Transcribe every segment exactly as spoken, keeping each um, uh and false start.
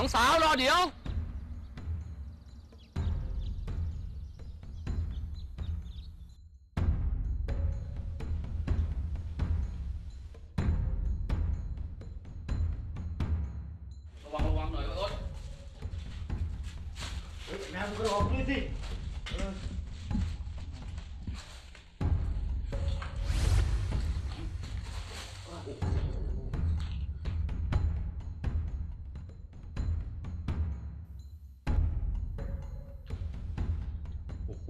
น้องสาวรอเดี๋ยวระวังระวังหน่อยรถเฮ้ยแม่มึงก็ออกด้วยสิโอ้โห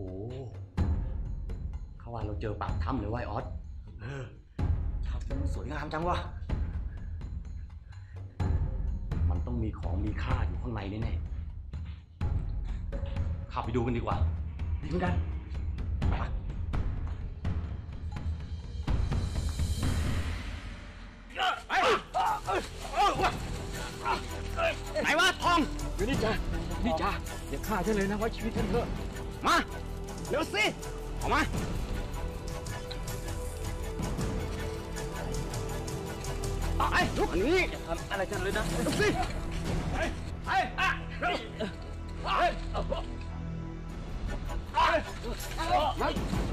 เขาว่าเราเจอปากถ้ำเลยว่ายออสเออถ้ำมันสวยงามจังวะมันต้องมีของมีค่าอยู่ข้างในแน่ๆขับไปดูกันดีกว่าดีเหมือนกันไปไหนวะทองอยู่นี่จ้ะนี่จ้ะอย่าฆ่าฉันเลยนะไว้ชีวิตฉันเถอะมาเร็วสิออกมาไอ้ลุกอันนี้อย่าทำอะไรกันเลยนะลุกสิไอ้ไอ้อะเร็วไอ้ไอ้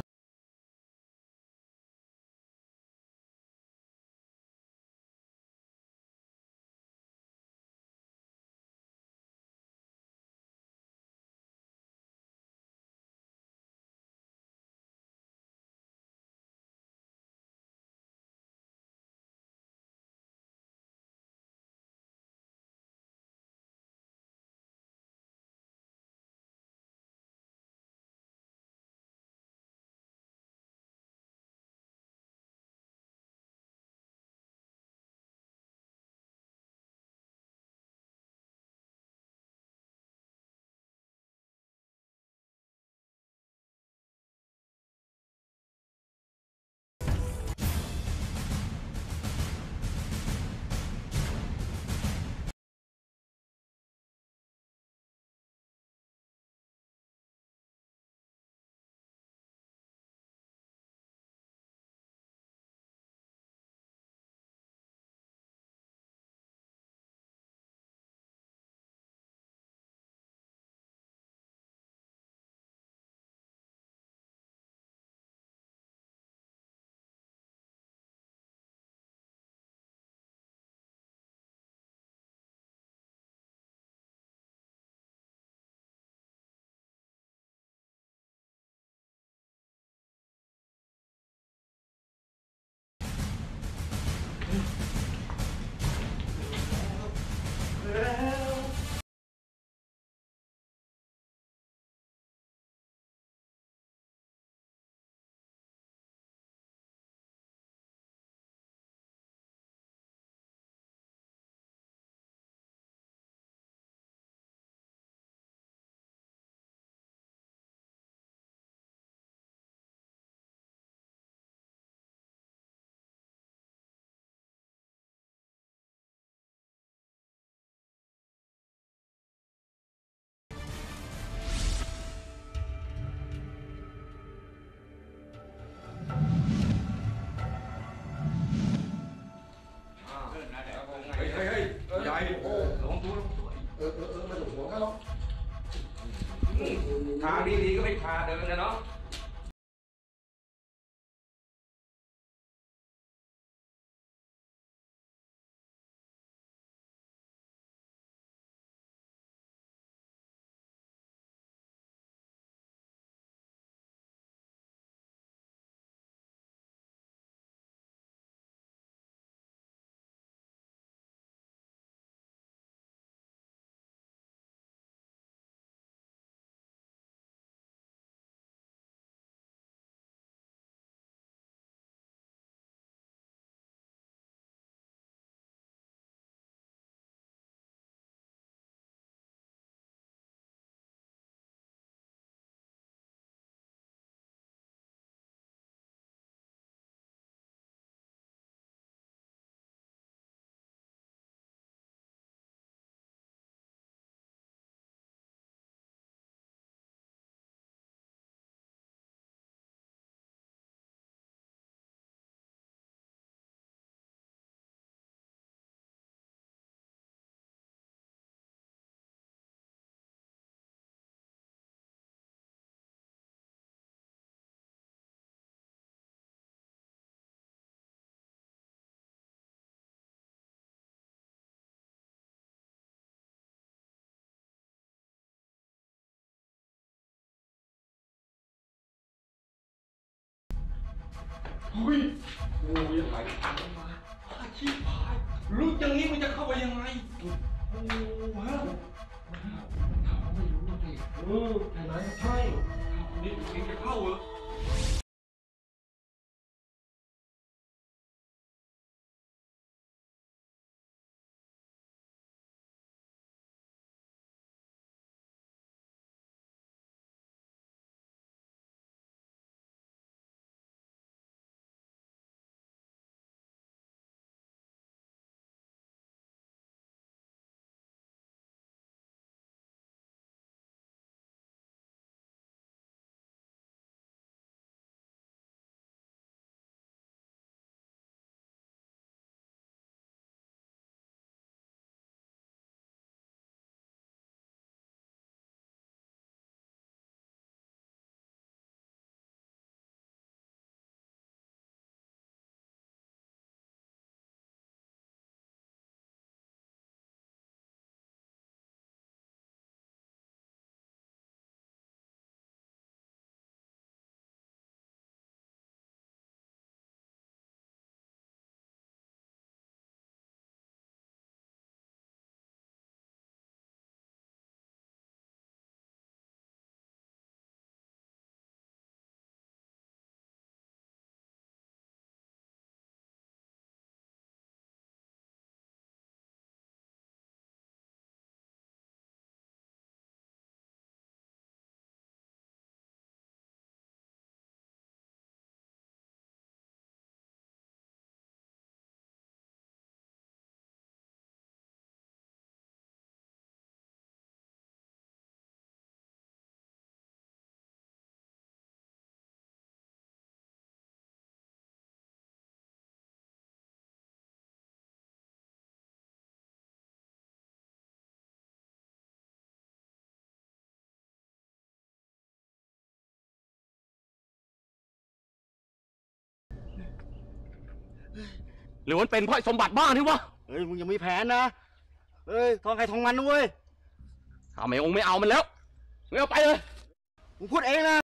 เฮ้ยเฮ้ยเฮ้ยใหญ่โอ้ลงตัวลงตัวเออเออเออมาหลงหัวกันหรอกทางดีๆก็ไม่พาเดินนะเนาะเฮ้ยโอ้ยไหลตังมาอาชีพพายรู้อย่างนี้มันจะเข้าไปยังไงโอ้ฮะถ้าไม่รู้สิเออใช่ไหมใช่นี่เองจะเข้าเหรอหรือมันเป็นเพราะสมบัติบ้านี่วะเฮ้ยมึงยังมีแผนนะเฮ้ยทองใครทองมันนะเว้ยทำไมองค์ไม่เอามันแล้วไม่เอาไปเลยมึงพูดเองนะ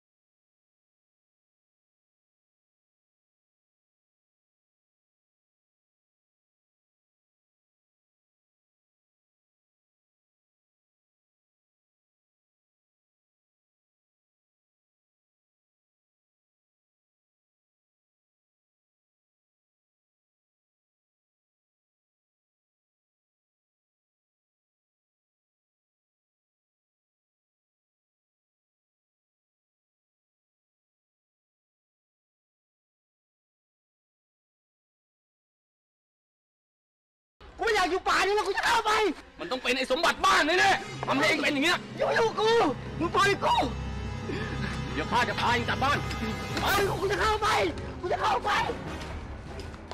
กูไม่อยากอยู่ป่านี้แล้วกูจะเข้าไปมันต้องเป็นไอ้สมบัติบ้านนี่แน่ทำให้เองเป็นอย่างเงี้ยอยู่อยู่กูมึงปล่อยกูเดี๋ยวข้าจะพาเองกลับบ้านไปกูจะเข้าไปกูจะเข้าไปไป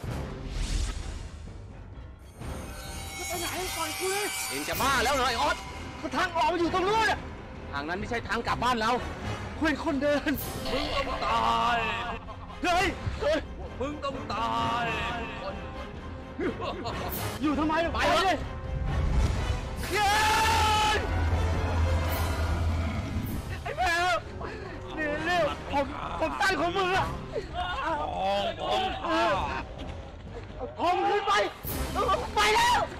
จะไปไหนปล่อยกูเลยเองจะบ้าแล้วเหรอไอ้ออสก็ทางออกมันอยู่ตรงนู้นอะทางนั้นไม่ใช่ทางกลับบ้านเราคุยคนเดินมึงต้องตายเฮ้ยเฮ้ยมึงต้องตายอยู่ทำไมไปเลยเย้ไอ้แมวนี่เร็วผมผมตั้งของมืออะทองทองทองขึ้นไปไปแล้ว